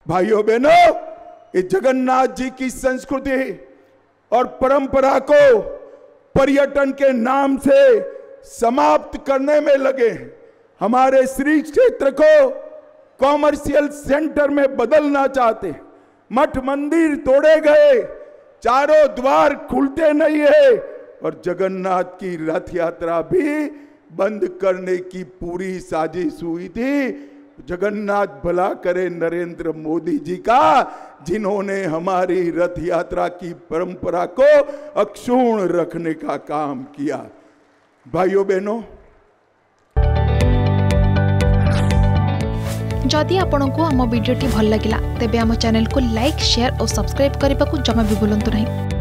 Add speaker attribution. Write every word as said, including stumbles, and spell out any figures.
Speaker 1: भाइयों बहनों, ये जगन्नाथ जी की संस्कृति और परंपरा को पर्यटन के नाम से समाप्त करने में लगे। हमारे श्री क्षेत्र को कॉमर्शियल सेंटर में बदलना चाहते। मठ मंदिर तोड़े गए, चारों द्वार खुलते नहीं है और जगन्नाथ की रथ यात्रा भी बंद करने की पूरी साजिश हुई थी। जगन्नाथ भला करे नरेंद्र मोदी जी का, जिन्होंने हमारी रथ यात्रा की परंपरा को अक्षुण्ण रखने का काम किया। भाइयों बहनों,
Speaker 2: जदि आपंक आम भिडी भल लगा तेब आम चैनल को लाइक, शेयर और सब्सक्राइब करने को जमा भी भूलु नहीं।